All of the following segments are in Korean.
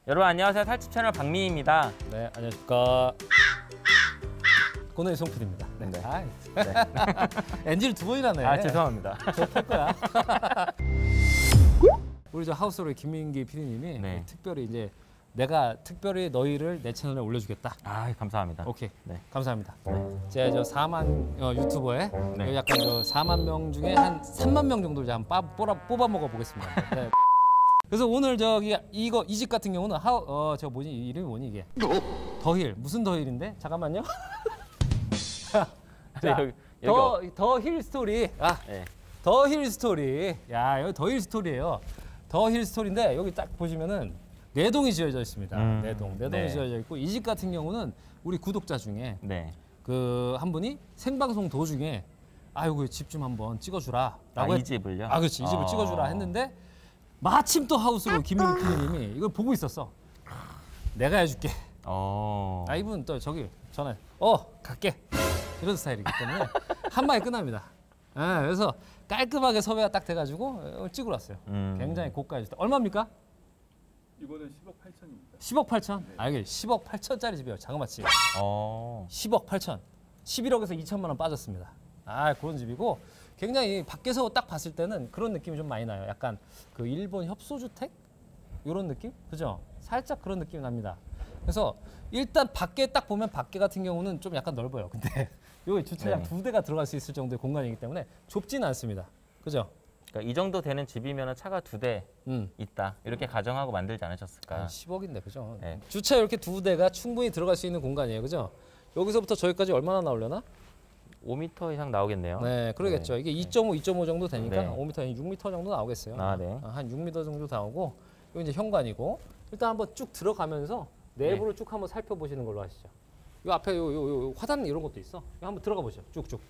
여러분 안녕하세요. 살집 채널 박미희입니다. 네, 안녕하십니까. 고노의 송PD입니다. 네. 네. 아, 네. NG를 2번이나 내. 아 죄송합니다. 저탈 거야. 우리 저 하우스로의 김민기 PD님이 네. 특별히 이제 내가 특별히 너희를 내 채널에 올려주겠다. 아 감사합니다. 오케이. 네. 감사합니다. 네. 제가 저 4만 유튜버에 네. 약간 저 4만 명 중에 한 3만 명 정도를 이제 한번 뽑아 먹어 보겠습니다. 네. 그래서 오늘 저기 이 집 같은 경우는 저 뭐지 이름이 뭐니 이게? 더힐 무슨 더힐인데? 잠깐만요. 자, 더힐 스토리. 네. 더힐 스토리. 야 여기 더힐 스토리예요. 더힐 스토리인데 여기 딱 보시면은 내동이 지어져 있습니다. 내동이 네. 지어져 있고 이 집 같은 경우는 우리 구독자 중에 네. 그 한 분이 생방송 도중에 아이고 집 좀 한번 찍어주라라고 이 집을요? 아 그렇지 이 집을 찍어주라 했는데 마침 또 하우스로 김민기 PD님이 이걸 보고 있었어. 내가 해줄게. 아 이분 또 저기 전화해. 갈게. 이런 스타일이기 때문에 한 방에 끝납니다. 네, 그래서 깔끔하게 섭외가 딱 돼가지고 찍으러 왔어요. 굉장히 고가의 주택. 얼마입니까? 이거는 10억 8천입니다. 10억 8천? 아 이게 10억 8천짜리 집이에요. 자그마치. 10억 8천. 11억에서 2천만 원 빠졌습니다. 아 그런 집이고 굉장히 밖에서 딱 봤을 때는 그런 느낌이 좀 많이 나요. 약간 그 일본 협소주택 이런 느낌? 그죠? 살짝 그런 느낌이 납니다. 그래서 일단 밖에 딱 보면 밖에 같은 경우는 좀 약간 넓어요. 근데 여기 주차장 네. 2대가 들어갈 수 있을 정도의 공간이기 때문에 좁지는 않습니다. 그죠? 그러니까 이 정도 되는 집이면 차가 2대 있다. 이렇게 가정하고 만들지 않으셨을까? 10억인데 그죠? 네. 주차 이렇게 2대가 충분히 들어갈 수 있는 공간이에요. 그죠? 여기서부터 저기까지 얼마나 나오려나? 5m 이상 나오겠네요. 네, 그러겠죠. 이게 2.5, 2.5 정도 되니까 네. 5m, 6m 정도 나오겠어요. 아, 네. 한 6m 정도 나오고 이거 이제 현관이고 일단 한번 쭉 들어가면서 내부를 쭉 한번 살펴보시는 걸로 하시죠. 요 앞에 요 화단 이런 것도 있어. 이거 한번 들어가 보시죠. 쭉쭉.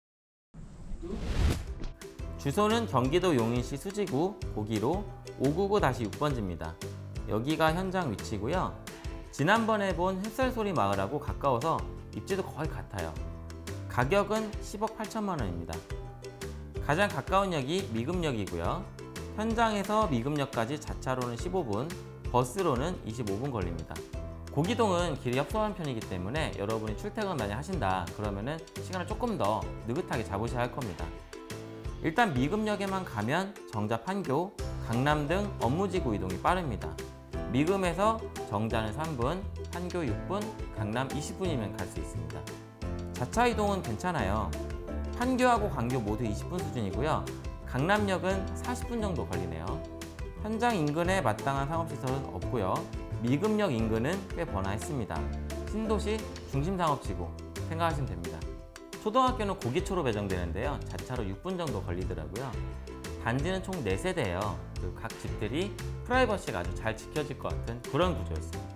주소는 경기도 용인시 수지구 고기로 599-6번지입니다. 여기가 현장 위치고요. 지난번에 본 햇살소리 마을하고 가까워서 입지도 거의 같아요. 가격은 10억 8천만 원입니다. 가장 가까운 역이 미금역이고요. 현장에서 미금역까지 자차로는 15분, 버스로는 25분 걸립니다. 고기동은 길이 협소한 편이기 때문에 여러분이 출퇴근 많이 하신다 그러면은 시간을 조금 더 느긋하게 잡으셔야 할 겁니다. 일단 미금역에만 가면 정자 판교, 강남 등 업무지구 이동이 빠릅니다. 미금에서 정자는 3분, 판교 6분, 강남 20분이면 갈 수 있습니다. 자차 이동은 괜찮아요. 판교하고 광교 모두 20분 수준이고요. 강남역은 40분 정도 걸리네요. 현장 인근에 마땅한 상업시설은 없고요. 미금역 인근은 꽤 번화했습니다. 신도시 중심상업지구 생각하시면 됩니다. 초등학교는 고기초로 배정되는데요. 자차로 6분 정도 걸리더라고요. 단지는 총 4세대예요. 그리고 각 집들이 프라이버시가 아주 잘 지켜질 것 같은 그런 구조였습니다.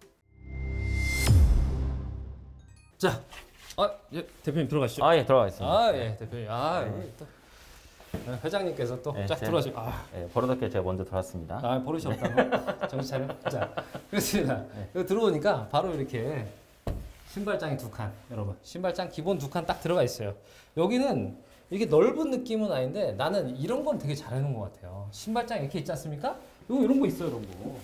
자, 예, 대표님 들어가시죠. 예, 들어가겠습니다. 예, 대표님. 또 회장님께서 또 쫙 네, 들어가시고. 버릇없게 제가 먼저 들어왔습니다. 버릇이 없다고? 정신 차려. 자, 그렇습니다. 여기 들어오니까 바로 이렇게 신발장이 2칸, 여러분. 신발장 기본 2칸 딱 들어가 있어요. 여기는 이게 넓은 느낌은 아닌데 나는 이런 건 되게 잘 해놓은 것 같아요. 신발장 이렇게 있지 않습니까? 이런 거 있어요,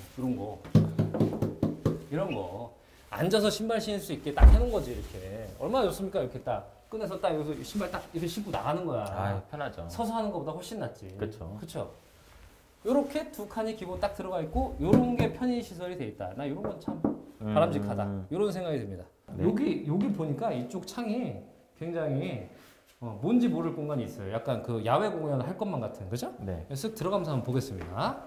이런 거. 앉아서 신발 신을 수 있게 딱 해놓은 거지, 이렇게. 얼마나 좋습니까? 이렇게 딱 꺼내서 딱 여기서 신발 딱 이렇게 신고 나가는 거야. 편하죠. 서서 하는 것보다 훨씬 낫지. 그쵸. 요렇게 2칸이 기본 딱 들어가 있고 요런 게 편의 시설이 돼 있다. 나 요런 건 참 바람직하다. 요런 생각이 듭니다. 네. 여기 보니까 이쪽 창이 굉장히 뭔지 모를 공간이 있어요. 약간 그 야외 공연 할 것만 같은, 그죠? 네. 쓱 들어가면서 한번 보겠습니다.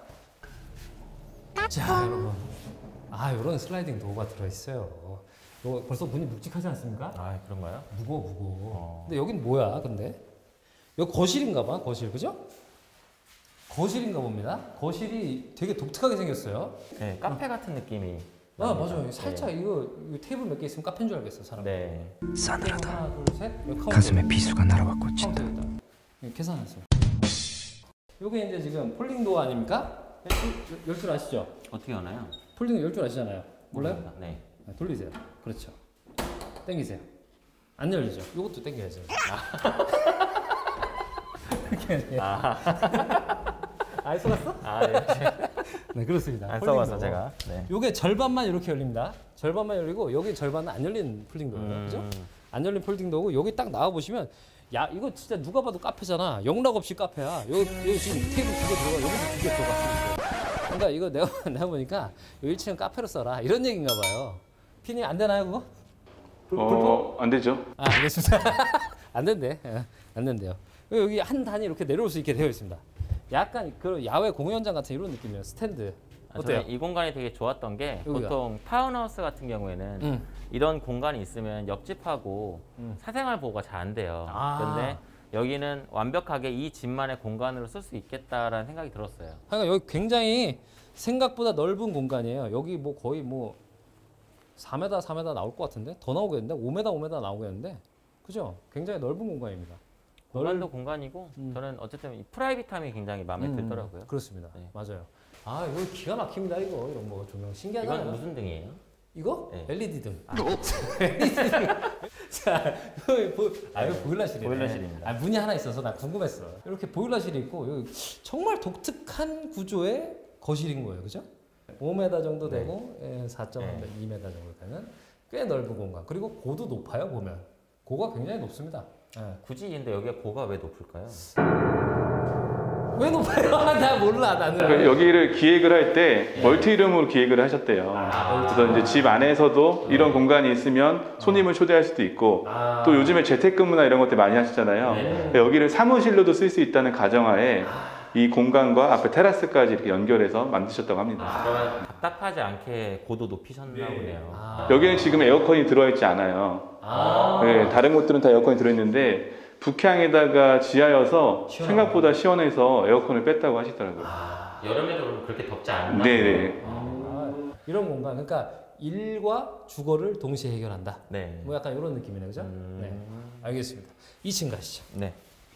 자, 여러분. 요런 슬라이딩 도어가 들어있어요. 이거 벌써 문이 묵직하지 않습니까? 그런가요? 무거워. 근데 여긴 뭐야, 근데? 여기 거실인가 봐, 거실, 그죠? 거실인가 봅니다. 거실이 되게 독특하게 생겼어요. 네, 카페 같은 느낌이. 맞아요. 살짝 이거 테이블 몇 개 있으면 카페인 줄 알겠어, 사람. 네. 싸늘하다. 하나, 둘, 셋. 여기 가슴에 비수가 날아와 꽂힌다. 계산했어요. 요게 이제 지금 폴딩 도어 아닙니까? 열 줄 아시죠? 어떻게 하나요? 폴딩 열 줄 아시잖아요. 몰라요? 네. 돌리세요. 그렇죠. 당기세요. 안 열리죠? 요것도 당겨야죠. 이렇게 안 써봤어? 아, 네. 네, 그렇습니다. 안 폴딩 써봐서 도어. 제가. 네. 요게 절반만 이렇게 열립니다. 절반만 열리고 여기 절반은 안 열린 폴딩 도어예요. 그죠? 안 열린 폴딩 도어고 여기 딱 나와 보시면 야, 이거 진짜 누가 봐도 카페잖아. 영락 없이 카페야. 여기 지금 테이블 2개 들어가. 여기도 2개 들어가. 그러니까 이거 내가 보니까 요 1층은 카페로 써라. 이런 얘기인가 봐요. 피님 안 되나요, 그거? 안 되죠. 아, 알겠습니다. 안 된대. 예, 안 된대요. 여기 한 단이 이렇게 내려올 수 있게 되어 있습니다. 약간 그 야외 공연장 같은 이런 느낌이에요. 스탠드. 어때요? 저는 이 공간이 되게 좋았던 게 여기가. 보통 타운하우스 같은 경우에는 이런 공간이 있으면 옆집하고 사생활 보호가 잘 안 돼요. 아. 그런데 여기는 완벽하게 이 집만의 공간으로 쓸 수 있겠다라는 생각이 들었어요. 그러니까 여기 굉장히 생각보다 넓은 공간이에요. 여기 뭐 거의 뭐 4m, 4m 나올 것 같은데? 더 나오겠는데? 5m, 5m 나오겠는데? 그죠? 굉장히 넓은 공간입니다. 공간도 공간이고 저는 어쨌든 이 프라이빗함이 굉장히 마음에 들더라고요. 그렇습니다. 네. 맞아요. 아, 이거 기가 막힙니다, 이거. 이런 거 조명 신기하잖아요. 이건 무슨 등이에요? 이거? 네. LED 등. LED 등. 자, 이거 보일러실이네. 보일러실입니다. 아, 문이 하나 있어서 나 궁금했어. 이렇게 보일러실이 있고 여기 정말 독특한 구조의 거실인 거예요, 그죠? 5m 정도 네. 되고 4.2m 네. 정도 되는 꽤 넓은 공간. 그리고 고도 높아요, 보면. 고가 굉장히 높습니다. 예. 굳이 근데 여기가 고가 왜 높을까요? 왜 높아요? 나 몰라, 나는. 그러니까 여기를 기획을 할 때 멀티룸으로 기획을 하셨대요. 그래서 이제 집 안에서도 이런 공간이 있으면 손님을 초대할 수도 있고 또 요즘에 재택근무나 이런 것들 많이 하시잖아요. 네. 여기를 사무실로도 쓸 수 있다는 가정하에 이 공간과 앞에 테라스까지 이렇게 연결해서 만드셨다고 합니다. 그러면 답답하지 않게 고도 높이셨나 보네요. 아. 여기는 지금 에어컨이 들어있지 않아요. 아. 네, 다른 곳들은 다 에어컨이 들어있는데 북향에다가 지하여서 시원하구나. 생각보다 시원해서 에어컨을 뺐다고 하시더라고요. 여름에도 그럼 그렇게 덥지 않나? 네네. 이런 공간. 그러니까 일과 주거를 동시에 해결한다. 네. 뭐 약간 이런 느낌이네, 그죠? 네. 알겠습니다. 2층 가시죠. 네.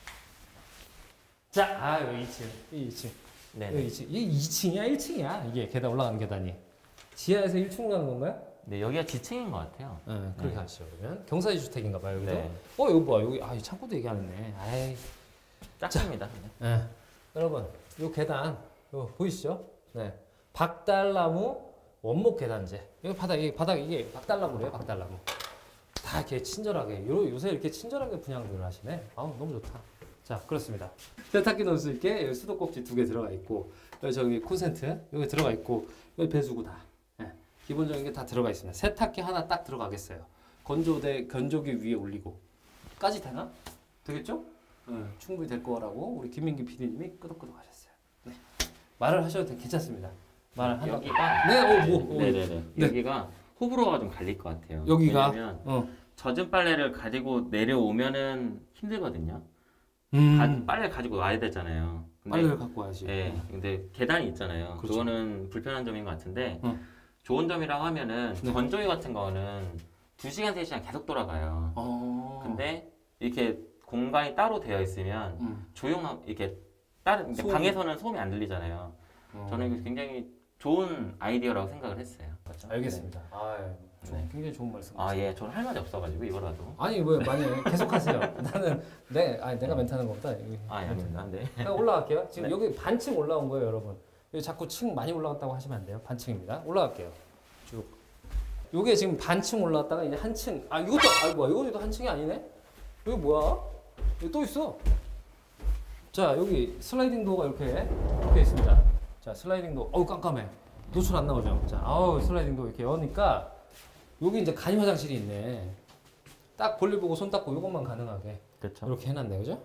자, 여기 2층. 이 2층. 네. 여기 2층. 이게 2층이야, 1층이야? 이게 계단 올라가는 계단이. 지하에서 1층으로 가는 건가요? 네, 여기가 지층인 것 같아요. 네, 그렇게 하시죠, 그러면. 경사지 주택인가 봐요, 여기도. 네. 여기 봐. 여기, 이 창고도 얘기 안 했네. 아이. 작습니다. 네. 여러분, 요 계단, 요 보이시죠? 네. 박달나무 원목 계단재. 여기 바닥, 이게 박달나무래요, 박달나무. 다 이렇게 친절하게, 요새 이렇게 친절하게 분양들을 하시네. 아우, 너무 좋다. 자, 그렇습니다. 세탁기 넣을 수 있게 여기 수도꼭지 2개 들어가 있고, 여기 저기 콘센트 여기 들어가 있고, 여기 배수구 다. 네. 기본적인 게 다 들어가 있습니다. 세탁기 하나 딱 들어가겠어요. 건조기 위에 올리고. 까지 되나? 되겠죠? 네, 충분히 될 거라고 우리 김민기 PD님이 끄덕끄덕 하셨어요. 네. 말을 하셔도 괜찮습니다. 말을 하나. 여기가 네, 네네네. 네. 여기가 호불호가 좀 갈릴 것 같아요. 여기가? 왜냐면 젖은 빨래를 가지고 내려오면은 힘들거든요. 음. 빨래 가지고 와야 되잖아요. 근데, 빨래를 갖고 와야지. 네, 근데 계단이 있잖아요. 그렇죠. 그거는 불편한 점인 것 같은데 좋은 점이라고 하면은 네. 건조기 같은 거는 2시간, 3시간 계속 돌아가요. 근데 이렇게 공간이 따로 되어 있으면 이렇게 다른 소음이- 방에서는 소음이 안 들리잖아요. 저는 이거 굉장히 좋은 아이디어라고 생각을 했어요. 그렇죠? 알겠습니다. 네. 굉장히 좋은 말씀. 아, 예, 저는 할 말이 없어가지고 이거라도. 아니 왜 만약에 계속하세요. 나는 내가 멘트하는 것보다 여기 아, 예, 아닙니다. 네. 제가 올라갈게요. 지금 네. 여기 반층 올라온 거예요, 여러분. 여기 자꾸 층 많이 올라갔다고 하시면 안 돼요. 반층입니다. 올라갈게요. 쭉. 요게 지금 반층 올라갔다가 이제 한 층. 이것도 한 층이 아니네. 여기 뭐야? 여기 또 있어. 자, 여기 슬라이딩 도어가 이렇게 있습니다. 자, 슬라이딩 도어. 어우, 깜깜해. 노출 안 나오죠? 자, 슬라이딩 도어 이렇게 여니까 여기 이제 간이 화장실이 있네. 딱 볼일 보고 손 닦고 이것만 가능하게 그렇죠. 이렇게 해놨네, 그죠?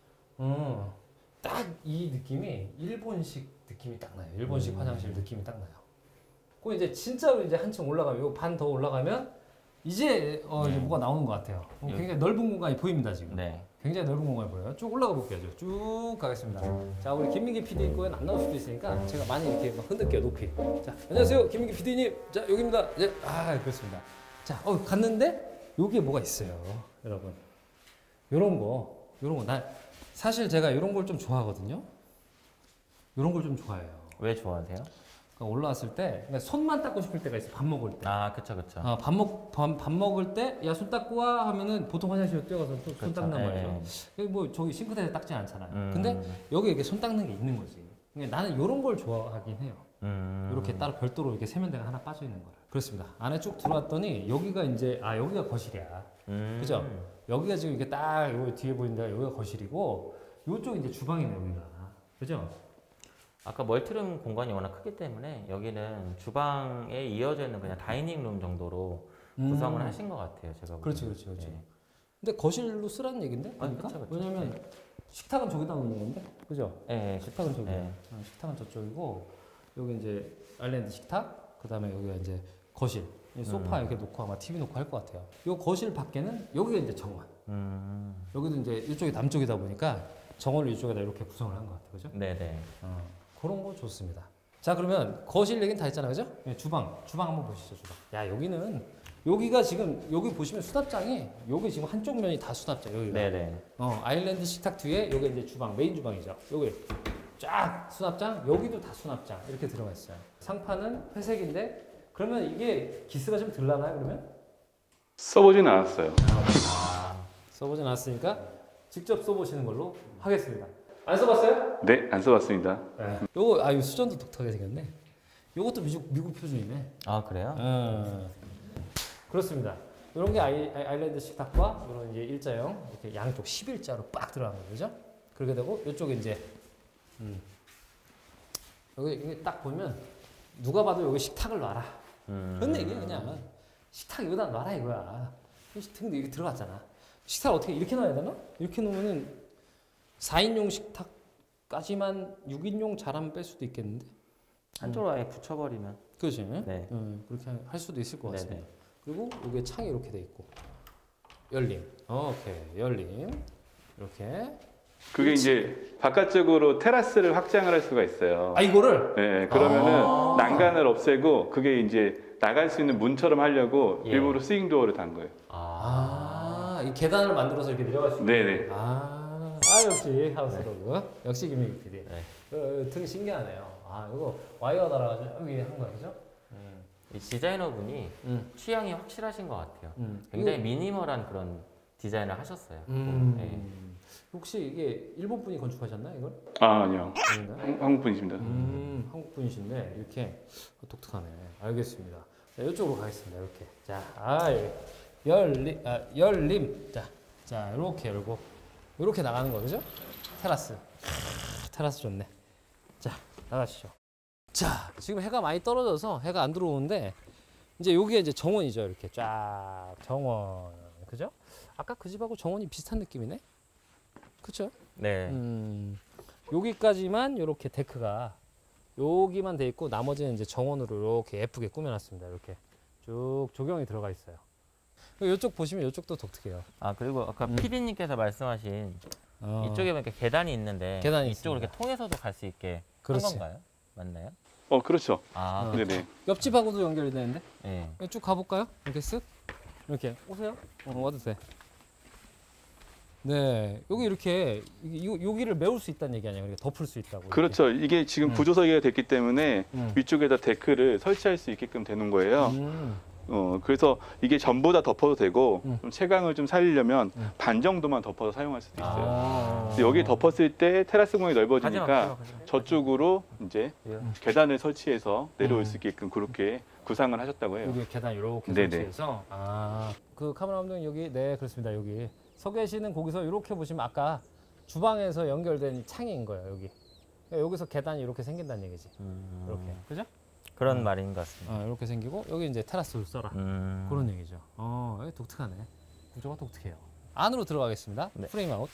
딱 이 느낌이 일본식 느낌이 딱 나요. 일본식 화장실 느낌이 딱 나요. 그 이제 진짜로 이제 한층 올라가면 요 반 더 올라가면 이제 이제 뭐가 나오는 것 같아요. 굉장히 넓은 공간이 보입니다 지금. 네. 굉장히 넓은 공간이 보여요. 쭉 올라가 볼게요. 쭉 가겠습니다. 자, 우리 김민기 PD 거엔 안 나올 수도 있으니까 제가 많이 이렇게 막 흔들게요, 높이. 자, 안녕하세요, 김민기 PD님. 자, 여기입니다. 이제 그렇습니다. 자, 갔는데 여기에 뭐가 있어요, 여러분. 요런 거. 사실 제가 이런 걸 좀 좋아하거든요. 이런 걸 좀 좋아해요. 왜 좋아하세요? 그러니까 올라왔을 때 그러니까 손만 닦고 싶을 때가 있어. 밥 먹을 때. 아, 그쵸. 밥 먹을 때 야 손 닦고 와 하면은 보통 화장실로 뛰어가서 손 닦는 말이죠. 여기 뭐 저기 싱크대에 닦지 않잖아요. 근데 여기 이렇게 손 닦는 게 있는 거지. 그러니까 나는 이런 걸 좋아하긴 해요. 이렇게 따로 별도로 이렇게 세면대가 하나 빠져 있는 거를. 그렇습니다. 안에 쭉 들어왔더니 여기가 이제 여기가 거실이야. 그죠? 여기가 지금 이렇게 딱 여기 뒤에 보이는 데가 여기가 거실이고 요쪽 이제 주방이네 여기가. 그죠? 아까 멀티룸 공간이 워낙 크기 때문에 여기는 주방에 이어져 있는 그냥 다이닝룸 정도로 구성을 하신 것 같아요. 제가 그렇지, 보기에는. 그렇지, 그렇지. 네. 근데 거실로 쓰라는 얘긴데? 그러니까? 그쵸, 그쵸. 왜냐면 식탁은 저기다 놓는 건데, 그죠? 네, 식탁은 저기. 네. 식탁은 저쪽이고 여기 이제 아일랜드 식탁, 그다음에 여기가 이제 거실. 이 소파 이렇게 놓고 아마 TV 놓고 할 것 같아요. 요 거실 밖에는 여기가 이제 정원. 여기도 이제 이쪽이 남쪽이다 보니까 정원을 이쪽에다 이렇게 구성을 한 것 같아요, 그죠? 네네. 그런 거 좋습니다. 자, 그러면 거실 얘기는 다 했잖아요, 그죠? 예, 주방 한번 보시죠, 주방. 야, 여기가 지금 여기 보시면 수납장이 여기 지금 한쪽 면이 다 수납장 여기가. 네네. 아일랜드 식탁 뒤에 여기 이제 주방, 메인 주방이죠. 여기 쫙 수납장, 여기도 다 수납장 이렇게 들어가 있어요. 상판은 회색인데 그러면 이게 기스가 좀 들라나요, 그러면? 써보진 않았어요. 써보진 않았으니까 직접 써보시는 걸로 하겠습니다. 안 써봤어요? 네, 안 써봤습니다. 네. 요거 이 수전도 독특하게 생겼네. 요것도 미국 표준이네. 아 그래요? 그렇습니다. 이런 게 아일랜드 식탁과 이런 이제 일자형 이렇게 양쪽 11자로 빡 들어가는 거죠. 그렇게 되고 이쪽에 이제 여기 딱 보면 누가 봐도 여기 식탁을 놔라. 그런데 이게 그냥 식탁 여기다 놔라 이거야. 식탁인데 여기 들어갔잖아. 식탁을 어떻게 이렇게 놔야 되나? 이렇게 놓으면은 4인용 식탁까지만 6인용 잘하면 뺄 수도 있겠는데. 한쪽으로 아예 붙여버리면. 그렇지. 네. 그렇게 할 수도 있을 것 같습니다. 네네. 그리고 여기에 창이 이렇게 돼 있고 열림. 오케이, 열림. 이렇게. 그게 이제 바깥쪽으로 테라스를 확장을 할 수가 있어요. 이거를. 네, 그러면은 난간을 없애고 그게 이제 나갈 수 있는 문처럼 하려고 예. 일부러 스윙 도어를 단 거예요. 이 계단을 만들어서 이렇게 내려갈 수 있는. 네네. 역시 하우스로그. 역시 김민기 PD. 네. 되게 신기하네요. 이거 와이어 달아가지고 여기 한 거야, 그죠? 이 디자이너분이 취향이 확실하신 것 같아요. 음. 굉장히 미니멀한 그런 디자인을 하셨어요. 네. 혹시 이게 일본 분이 건축하셨나요, 이걸? 아니요. 아닌가요? 한국 분이십니다. 한국 분이신데 이렇게 독특하네. 알겠습니다. 자, 이쪽으로 가겠습니다. 이렇게. 자, 열림. 자, 이렇게 열고 이렇게 나가는 거 그죠? 테라스. 테라스 좋네. 자, 나가시죠. 자, 지금 해가 많이 떨어져서 해가 안 들어오는데 이제 여기가 이제 정원이죠. 이렇게 쫙 정원. 그죠? 아까 그 집하고 정원이 비슷한 느낌이네. 그렇죠? 네. 여기까지만 이렇게 데크가 여기만 돼 있고 나머지는 이제 정원으로 이렇게 예쁘게 꾸며놨습니다. 이렇게 쭉 조경이 들어가 있어요. 이쪽 보시면 이쪽도 독특해요. 그리고 아까 PD님께서 말씀하신 이쪽에 보니까 계단이 있는데 계단이 이쪽으로 있습니다. 이렇게 통해서도 갈 수 있게 그렇지. 한 건가요? 맞나요? 그렇죠. 네네. 옆집하고도 연결이 되는데 네. 쭉 가볼까요? 이렇게 쓱 이렇게 오세요. 와도 돼. 네, 여기 이렇게 여기를 메울 수 있다는 얘기 아니에요? 덮을 수 있다고. 그렇죠. 이게 지금 구조 설계가 됐기 때문에 위쪽에다 데크를 설치할 수 있게끔 되는 거예요. 그래서 이게 전부 다 덮어도 되고 좀 채광을 좀 살리려면 반 정도만 덮어서 사용할 수도 있어요. 근데 여기 덮었을 때 테라스 공간이 넓어지니까 저쪽으로 이제 계단을 설치해서 내려올 수 있게끔 그렇게 구상을 하셨다고 해요. 여기 계단 이렇게 네네. 설치해서 그 카메라 감독님 여기 네 그렇습니다. 여기 서 계시는 거기서 이렇게 보시면 아까 주방에서 연결된 창인 거예요. 여기 그러니까 여기서 계단이 이렇게 생긴다는 얘기지. 이렇게 그죠? 그런 말인 것 같습니다. 이렇게 생기고 여기 이제 테라스를 써라 그런 얘기죠. 여기 독특하네. 구조가 독특해요. 안으로 들어가겠습니다. 네. 프레임 아웃.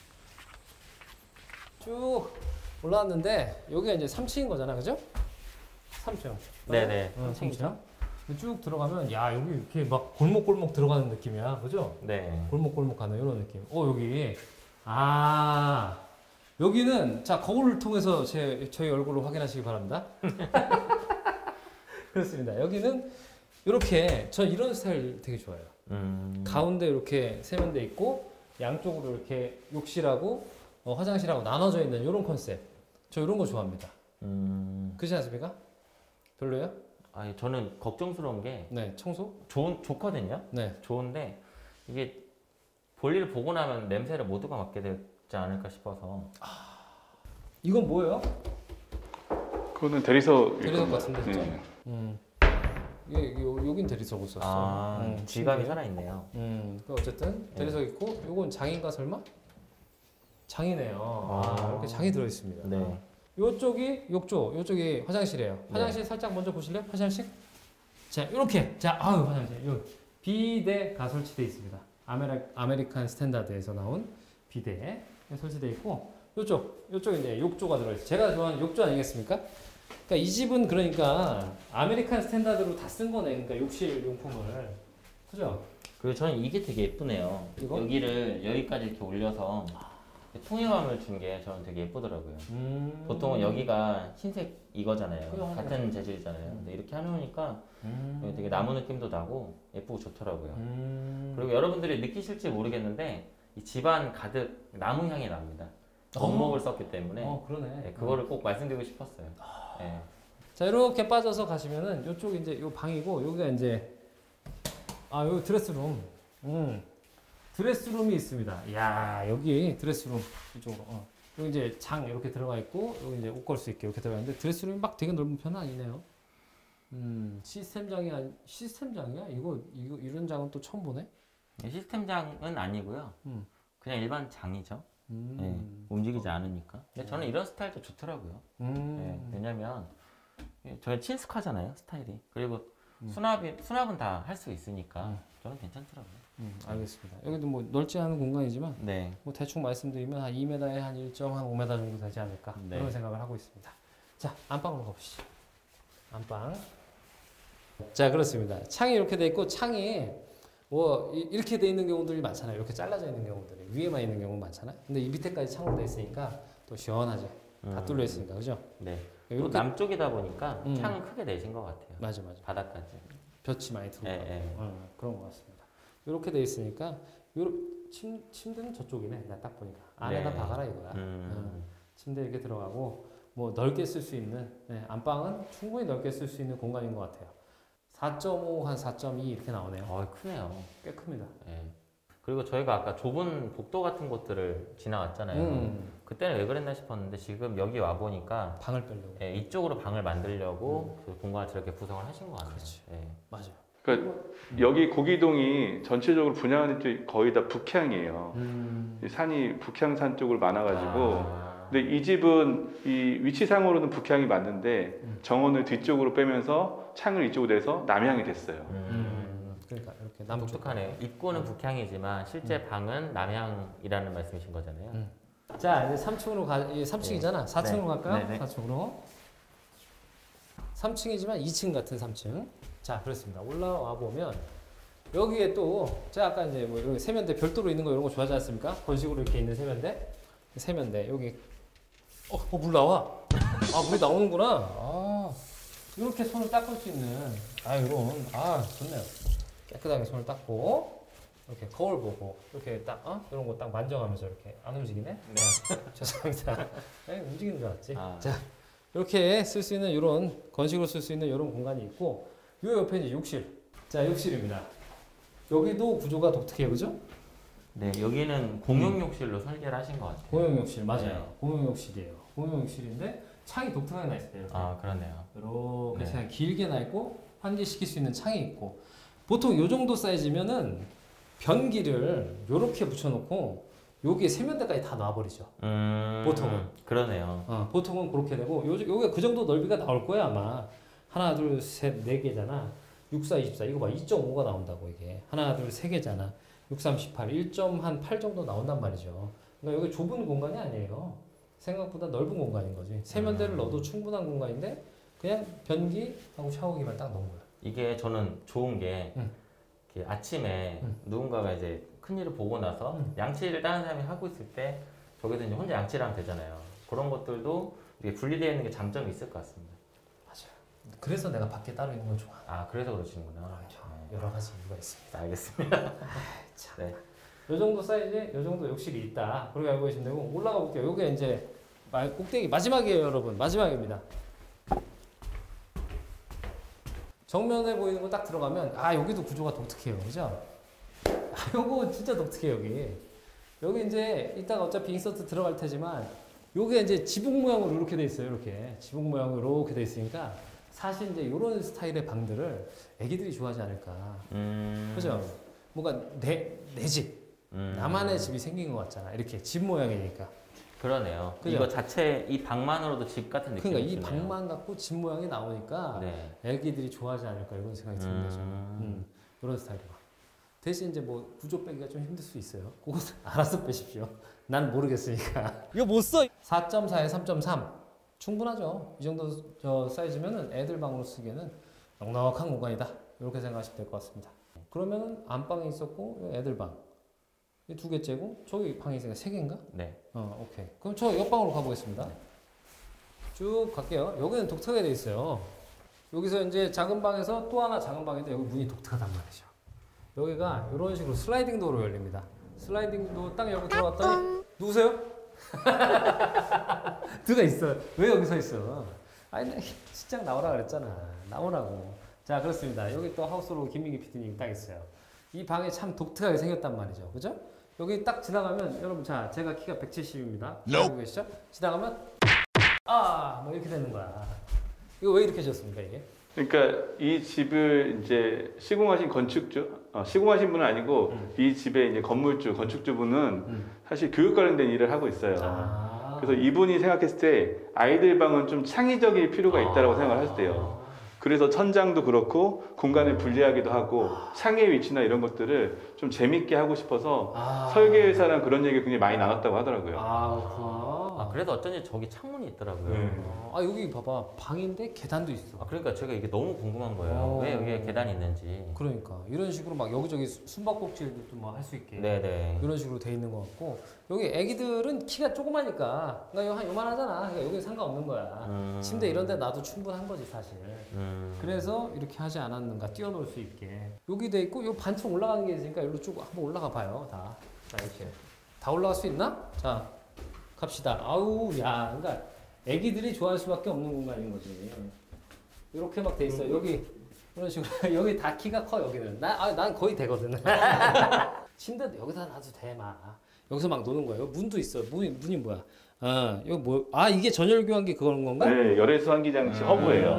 쭉 올라왔는데 여기가 이제 3층인 거잖아, 그죠? 3층. 네네. 3층. 쭉 들어가면 야 여기 이렇게 막 골목골목 들어가는 느낌이야, 그죠? 네. 골목골목 가는 이런 느낌. 여기 여기는 자 거울을 통해서 저희 얼굴을 확인하시기 바랍니다. 그렇습니다. 여기는 이렇게 저 이런 스타일 되게 좋아해요. 가운데 이렇게 세면대 있고 양쪽으로 이렇게 욕실하고 화장실하고 나눠져 있는 이런 컨셉. 저 이런 거 좋아합니다. 그렇지 않습니까? 별로예요? 저는 걱정스러운 게 네, 청소? 좋거든요. 네. 좋은데 이게 볼일을 보고 나면 냄새를 모두가 맡게 되지 않을까 싶어서. 이건 뭐예요? 그거는 대리석. 대리석 같은데 진짜. 네. 여긴 대리석 있었어. 아, 지갑이 신기해. 살아있네요. 그 어쨌든 대리석 있고, 요건 장인가 설마? 장이네요. 이렇게 장이 들어 있습니다. 네. 요쪽이 욕조, 요쪽이 화장실이에요. 화장실 살짝 먼저 보실래요? 화장실? 자, 이렇게. 자, 화장실. 요 비데가 설치되어 있습니다. 아메리칸 스탠다드에서 나온 비데 설치되어 있고, 요쪽 이제 욕조가 들어있어요. 제가 좋아하는 욕조 아니겠습니까? 그러니까 이 집은 그러니까 아메리칸 스탠다드로 다 쓴 거네. 그러니까 욕실 용품을. 그죠? 그리고 저는 이게 되게 예쁘네요. 이거? 여기를 여기까지 이렇게 올려서 통일감을 준 게 저는 되게 예쁘더라고요. 보통은 여기가 흰색 이거잖아요. 그죠. 같은 재질이잖아요. 근데 이렇게 해놓으니까 되게 나무 느낌도 나고 예쁘고 좋더라고요. 그리고 여러분들이 느끼실지 모르겠는데 이 집안 가득 나무 향이 납니다. 원목을 썼기 때문에 그러네. 네, 그거를 꼭 말씀드리고 싶었어요. 네. 자, 이렇게 빠져서 가시면은 요쪽 이제 요 방이고, 여기가 이제 요 드레스룸. 드레스룸이 있습니다. 이야, 여기 드레스룸 이쪽으로. 여기 이제 장 이렇게 들어가 있고, 여기 이제 옷 걸 수 있게 이렇게 들어가 있는데 드레스룸이 막 되게 넓은 편은 아니네요. 시스템장이야? 이거 이런 장은 또 처음 보네. 시스템장은 아니고요. 그냥 일반 장이죠. 네, 움직이지 않으니까. 근데 저는 이런 스타일도 좋더라고요. 네, 왜냐면 저희 친숙하잖아요, 스타일이. 그리고 수납은 다 할 수 있으니까 저는 괜찮더라고요. 알겠습니다. 여기도 뭐 넓지 않은 공간이지만 네. 뭐 대충 말씀드리면 한 2m에 한 1.5m 정도 되지 않을까, 네. 그런 생각을 하고 있습니다. 자, 안방으로 가보시죠. 안방. 자, 그렇습니다. 창이 이렇게 돼 있고, 창이 뭐 이렇게 돼 있는 경우들이 많잖아요. 이렇게 잘라져 있는 경우들이 위에만 있는 경우 많잖아요. 근데 이 밑에까지 창으로 돼 있으니까 또 시원하죠. 다 뚫려 있으니까, 그죠? 네. 이렇게 남쪽이다 보니까 창은 크게 내신 것 같아요. 맞아. 바닥까지. 볕이 많이 들어오고 예. 그런 것 같습니다. 이렇게 돼 있으니까 침대는 저쪽이네. 나 딱 보니까 안에다 네. 박아라 이거야. 침대 이렇게 들어가고, 뭐 넓게 쓸 수 있는, 안방은 충분히 넓게 쓸 수 있는 공간인 것 같아요. 4.5 한 4.2 이렇게 나오네요. 크네요. 꽤 큽니다. 예. 그리고 저희가 아까 좁은 복도 같은 곳들을 지나왔잖아요. 그때는 왜 그랬나 싶었는데 지금 여기 와 보니까 방을 빼려고. 이쪽으로 방을 만들려고 그 공간을 저렇게 구성을 하신 것 같아요. 그렇지. 예. 맞아요. 그러니까 여기 고기동이 전체적으로 분양하는 쪽이 거의 다 북향이에요. 이 산이 북향산 쪽으로 많아가지고. 근데 이 집은 이 위치상으로는 북향이 맞는데 정원을 뒤쪽으로 빼면서 창을 이쪽으로 내서 남향이 됐어요. 그러니까 이렇게 남쪽. 독특하네요. 입구는 북향이지만 실제 방은 남향이라는 말씀이신 거잖아요. 자, 이제 3층으로 3층이잖아. 4층으로 갈까요? 네네. 4층으로. 3층이지만 2층 같은 3층. 자, 그렇습니다. 올라와 보면 여기에 또 제가 아까 이제 뭐 이런 세면대 별도로 있는 거 이런 거 좋아하지 않습니까? 건식으로 이렇게 있는 세면대 여기 물 나와. 물이 나오는구나. 이렇게 손을 닦을 수 있는 좋네요. 깨끗하게 손을 닦고 이렇게 거울 보고 이렇게 딱 이런 거 딱 만져가면서 이렇게 안 움직이네. 네. 죄송합니다. 움직이는 줄 알았지. 자, 이렇게 쓸 수 있는 이런 건식으로 쓸 수 있는 이런 공간이 있고, 요 옆에 이제 욕실. 자, 욕실입니다. 여기도 구조가 독특해요, 그죠? 네, 여기는 공용 욕실로 설계를 하신 것 같아요. 공용 욕실 맞아요. 네. 공용 욕실이에요. 공용 욕실인데 창이 독특하게 나 있어요. 이렇게. 그렇네요. 이렇게 네. 그냥 길게 나 있고 환기시킬 수 있는 창이 있고, 보통 요 정도 사이즈면은 변기를 요렇게 붙여놓고 여기에 세면대까지 다 놔버리죠. 보통은. 그러네요. 보통은 그렇게 되고, 요게 그 정도 넓이가 나올 거야 아마. 하나, 둘, 셋, 네 개잖아. 6, 4, 24. 이거 봐, 2.5가 나온다고 이게. 하나, 둘, 세 개잖아. 6, 3, 18. 1.8 정도 나온단 말이죠. 그러니까 여기 좁은 공간이 아니에요. 생각보다 넓은 공간인 거지. 세면대를 넣어도 충분한 공간인데 그냥 변기하고 샤워기만 딱 넣은 거야. 이게 저는 좋은 게 이렇게 아침에 누군가가 이제 큰일을 보고 나서 양치를 다른 사람이 하고 있을 때 저기서 이제 혼자 양치를 하면 되잖아요. 그런 것들도 이게 분리되어 있는 게 장점이 있을 것 같습니다. 맞아요. 그래서 내가 밖에 따로 있는 걸 좋아해. 그래서 그러시는구나. 여러 가지 이유가 있습니다. 알겠습니다. 네. 요 정도 사이즈에 요 정도 욕실이 있다. 그렇게 알고 계시면 되고, 올라가 볼게요. 요게 이제 꼭대기 마지막이에요, 여러분. 마지막입니다. 정면에 보이는 거 딱 들어가면 여기도 구조가 독특해요, 그죠? 요거 진짜 독특해요, 여기. 여기 이제 이따가 어차피 인서트 들어갈 테지만 요게 이제 지붕 모양으로 이렇게 돼 있어요. 이렇게 지붕 모양으로 이렇게 돼 있으니까 사실 이제 이런 스타일의 방들을 애기들이 좋아하지 않을까. 그죠? 뭔가 내 집, 나만의 집이 생긴 것 같잖아. 이렇게 집 모양이니까. 그러네요. 그죠? 이거 자체 이 방만으로도 집 같은 느낌이 그러니까 이 드네요. 방만 갖고 집 모양이 나오니까 네. 애기들이 좋아하지 않을까 이런 생각이 듭니다. 저는. 이런 스타일이고. 대신 이제 뭐 구조 빼기가 좀 힘들 수 있어요. 그것은 알아서 빼십시오. 난 모르겠으니까. 이거 못 써. 4.4에 3.3 충분하죠. 이 정도 저 사이즈면은 애들 방으로 쓰기에는 넉넉한 공간이다. 이렇게 생각하시면 될 것 같습니다. 그러면은 안방이 있었고 애들 방. 이 두 개째고 저기 방이 있으니까 세 개인가? 네. 오케이. 그럼 저 옆방으로 가보겠습니다. 쭉 갈게요. 여기는 독특하게 돼 있어요. 여기서 이제 작은 방에서 또 하나 작은 방인데 여기 문이 독특하단 말이죠. 여기가 이런 식으로 슬라이딩 도어로 열립니다. 슬라이딩 도어 딱 열고 들어갔더니 누구세요? 누가 있어요. 왜 여기 서 있어? 아니 나 시장 나오라 그랬잖아. 나오라고. 자 그렇습니다. 여기 또 하우스로 김민기 PD님 딱 있어요. 이 방이 참 독특하게 생겼단 말이죠. 그죠? 여기 딱 지나가면 여러분 자 제가 키가 170입니다. 알고 계시죠? 지나가면 뭐 이렇게 되는 거야. 이거 왜 이렇게 지었습니까 이게? 그러니까 이 집을 이제 시공하신 시공하신 분은 아니고 이 집의 이제 건물주, 건축주분은 사실 교육 관련된 일을 하고 있어요. 그래서 이분이 생각했을 때 아이들 방은 좀 창의적일 필요가 있다고 생각을 하셨대요. 그래서 천장도 그렇고 공간을 분리하기도 하고 창의 위치나 이런 것들을 좀 재밌게 하고 싶어서 설계회사랑 그런 얘기를 굉장히 많이 나눴다고 하더라고요. 아, 그래도 어쩐지 저기 창문이 있더라고요. 네. 여기 봐봐 방인데 계단도 있어. 그러니까 제가 이게 너무 궁금한 거예요. 왜 여기에 계단이 있는지. 그러니까 이런 식으로 막 여기저기 숨바꼭질도 뭐 할 수 있게 네네. 이런 식으로 돼 있는 것 같고 여기 애기들은 키가 조그마니까 그러니까 한 요만하잖아. 그러니까 여기 상관없는 거야. 침대 이런 데 놔도 충분한 거지 사실. 그래서 이렇게 하지 않았는가 뛰어놀 수 있게 여기 돼 있고 요 반쯤 올라가는 게 있으니까 여기로 쭉 한번 올라가 봐요. 다. 자 이렇게 다 올라갈 수 있나? 자 갑시다. 아우 야 그러니까 애기들이 좋아할 수밖에 없는 공간인 거지. 이렇게 막 돼 있어. 여기 이런 식으로 여기 다 키가 커 여기는. 난 거의 되거든. 침대도 여기다 놔도 돼 막. 여기서 막 노는 거예요. 문도 있어. 문이 뭐야? 이거 뭐? 이게 전열 교환기 그런 건가? 네, 열애수 환기장치 허브예요.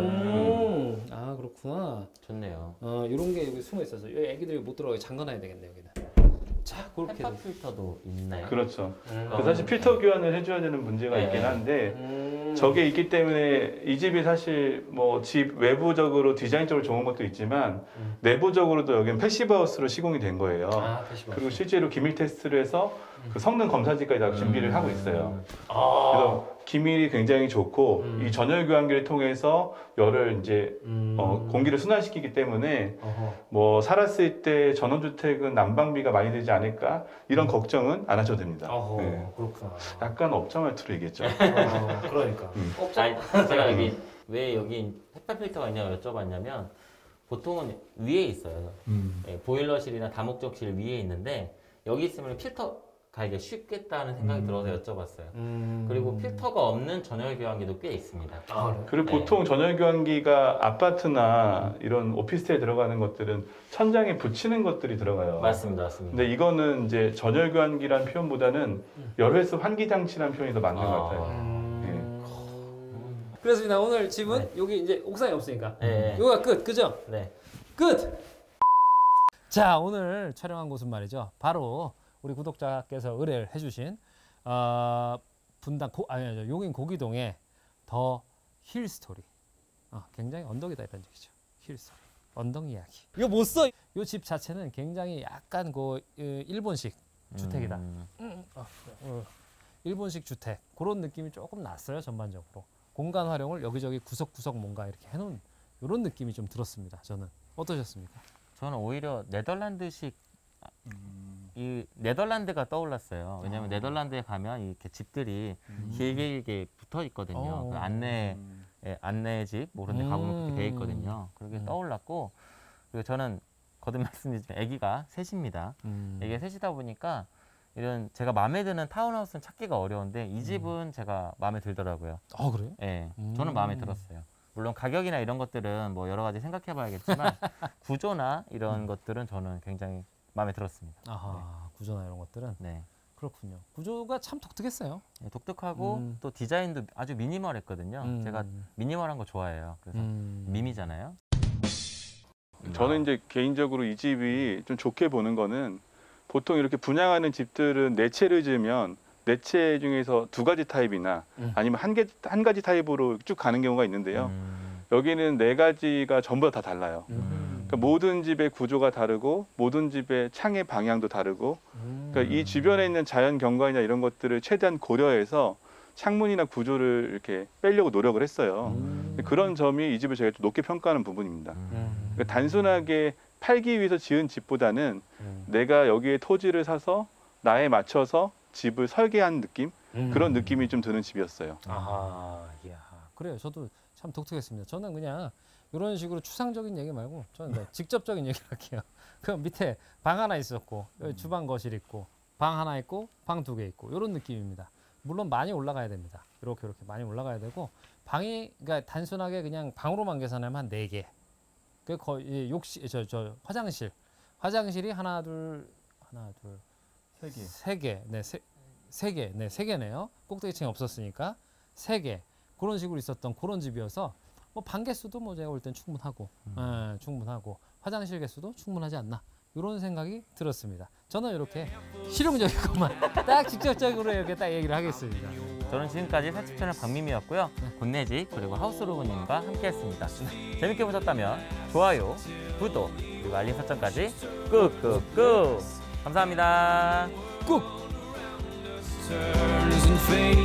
그렇구나. 좋네요. 이런 게 여기 숨어 있어서 여기 애기들이 못 들어가게 잠가놔야 되겠네 여기는. 자, 그렇게. 헤파 필터도 있나요? 그렇죠. 그래서 사실 필터 교환을 해줘야 되는 문제가 있긴 한데 저게 있기 때문에 이 집이 사실 뭐 집 외부적으로 디자인적으로 좋은 것도 있지만 내부적으로도 여기는 패시브하우스로 시공이 된 거예요. 패시브하우스. 그리고 실제로 기밀 테스트를 해서 그 성능 검사지까지 다 준비를 하고 있어요. 그래서 기밀이 굉장히 좋고 이 전열 교환기를 통해서 열을 이제 공기를 순환시키기 때문에 뭐 살았을 때 전원주택은 난방비가 많이 들지 않을까 이런 걱정은 안 하셔도 됩니다. 네. 그렇구나. 약간 업자 말투로 얘기했죠. 그러니까. 아니, 제가 왜 여기 헤파 필터가 있냐고 여쭤봤냐면 보통은 위에 있어요. 보일러실이나 다목적실 위에 있는데 여기 있으면 필터 가기가 쉽겠다는 생각이 들어서 여쭤봤어요. 그리고 필터가 없는 전열 교환기도 꽤 있습니다. 그리고 네. 보통 전열 교환기가 아파트나 이런 오피스텔에 들어가는 것들은 천장에 붙이는 것들이 들어가요. 맞습니다. 근데 이거는 이제 전열 교환기란 표현보다는 열회수 환기 장치란 표현이 더 맞는 것 같아요. 그렇습니다. 오늘 집은 여기 이제 옥상이 없으니까 네. 여기가 끝, 그죠? 네. 끝. 자, 오늘 촬영한 곳은 말이죠. 바로 우리 구독자께서 의뢰를 해주신 분당 용인 고기동의 더 힐스토리. 굉장히 언덕이다 이런 얘기죠. 힐스토리. 언덕 이야기. 이거 못 써. 이 집 자체는 굉장히 약간 일본식 주택이다. 일본식 주택 그런 느낌이 조금 났어요 전반적으로. 공간 활용을 여기저기 구석구석 뭔가 이렇게 해놓은 이런 느낌이 좀 들었습니다. 저는 어떠셨습니까? 저는 오히려 네덜란드식 이 네덜란드가 떠올랐어요. 왜냐하면 네덜란드에 가면 이렇게 집들이 길게 붙어 있거든요. 그 안내집 뭐 그런 데 가보면 그렇게 돼 있거든요. 그렇게 떠올랐고 그리고 저는 거듭 말씀드리지만 아기가 셋입니다. 아기가 셋이다 보니까 이런 제가 마음에 드는 타운하우스는 찾기가 어려운데 이 집은 제가 마음에 들더라고요. 그래요? 네, 저는 마음에 들었어요. 물론 가격이나 이런 것들은 뭐 여러 가지 생각해 봐야겠지만 구조나 이런 것들은 저는 굉장히 마음에 들었습니다. 구조나 이런 것들은. 네. 그렇군요. 구조가 참 독특했어요. 네, 독특하고 또 디자인도 아주 미니멀했거든요. 제가 미니멀한 거 좋아해요. 그래서 미미잖아요. 저는 이제 개인적으로 이 집이 좀 좋게 보는 거는 보통 이렇게 분양하는 집들은 네 채를 지으면 네 채 중에서 두 가지 타입이나 아니면 한 가지 타입으로 쭉 가는 경우가 있는데요. 여기는 네 가지가 전부 다 달라요. 그러니까 모든 집의 구조가 다르고 모든 집의 창의 방향도 다르고 그러니까 이 주변에 있는 자연 경관이나 이런 것들을 최대한 고려해서 창문이나 구조를 이렇게 빼려고 노력을 했어요. 그런 점이 이 집을 제가 좀 높게 평가하는 부분입니다. 그러니까 단순하게 팔기 위해서 지은 집보다는 내가 여기에 토지를 사서 나에 맞춰서 집을 설계한 느낌? 그런 느낌이 좀 드는 집이었어요. 아, 이야. 그래요. 저도 참 독특했습니다. 저는 그냥 이런 식으로 추상적인 얘기 말고 저는 직접적인 얘기를 할게요. 그 밑에 방 하나 있었고 여기 주방 거실 있고 방 하나 있고 방 2개 있고 이런 느낌입니다. 물론 많이 올라가야 됩니다. 이렇게 많이 올라가야 되고 방이 그러니까 단순하게 그냥 방으로만 계산하면 한 4개. 그 거의 욕실 저 화장실이 하나 둘 세 개. 네, 세 개. 네, 3개네요. 꼭대기층이 없었으니까 3개. 그런 식으로 있었던 그런 집이어서 뭐 방 개수도 뭐 제가 볼 땐 충분하고 충분하고 화장실 개수도 충분하지 않나 이런 생각이 들었습니다. 저는 이렇게 실용적인 것만 딱 직접적으로 이렇게 딱 얘기를 하겠습니다. 저는 지금까지 살집 채널 박미미였고요. 곤내집 그리고 하우스로그님과 함께했습니다. 재밌게 보셨다면 좋아요, 구독 그리고 알림 설정까지 꾹꾹꾹 감사합니다. 꾹! turns and fades.